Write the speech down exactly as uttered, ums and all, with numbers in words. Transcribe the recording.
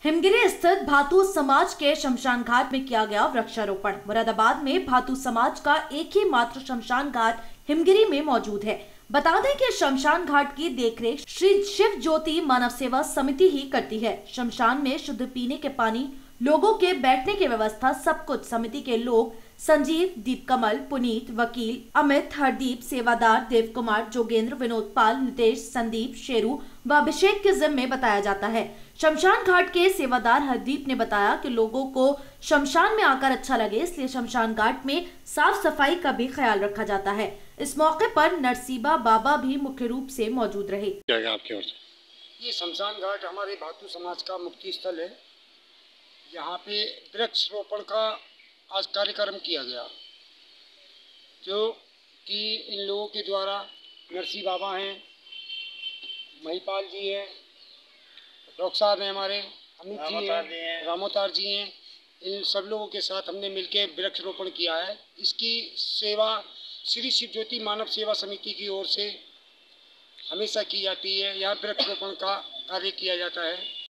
हिमगिरी स्थित भातु समाज के शमशान घाट में किया गया वृक्षारोपण। मुरादाबाद में भातु समाज का एक ही मात्र शमशान घाट हिमगिरी में मौजूद है। बता दें कि शमशान घाट की देखरेख श्री शिव ज्योति मानव सेवा समिति ही करती है। शमशान में शुद्ध पीने के पानी, लोगों के बैठने की व्यवस्था, सब कुछ समिति के लोग संजीव, दीपकमल, पुनीत, वकील, अमित, हरदीप, सेवादार, देव कुमार, जोगेंद्र, विनोद पाल, नितेश, संदीप, शेरू व अभिषेक के जिम्मे बताया जाता है। शमशान घाट के सेवादार हरदीप ने बताया कि लोगों को शमशान में आकर अच्छा लगे, इसलिए शमशान घाट में साफ सफाई का भी ख्याल रखा जाता है। इस मौके पर नरसीबा बाबा भी मुख्य रूप से मौजूद रहे। आपकी ओर से ये शमशान घाट हमारे भातु समाज का मुक्ति स्थल है। यहाँ पे वृक्ष रोपण का आज कार्यक्रम किया गया, जो कि इन लोगों के द्वारा नरसी बाबा हैं, महिपाल जी हैं, डॉक्टर साहब हैं, हमारे अमित जी हैं, रामोतार जी हैं, इन सब लोगों के साथ हमने मिलकर वृक्ष रोपण किया है। इसकी सेवा श्री शिव ज्योति मानव सेवा समिति की ओर से हमेशा की जाती है। यहाँ वृक्ष रोपण का कार्य किया जाता है।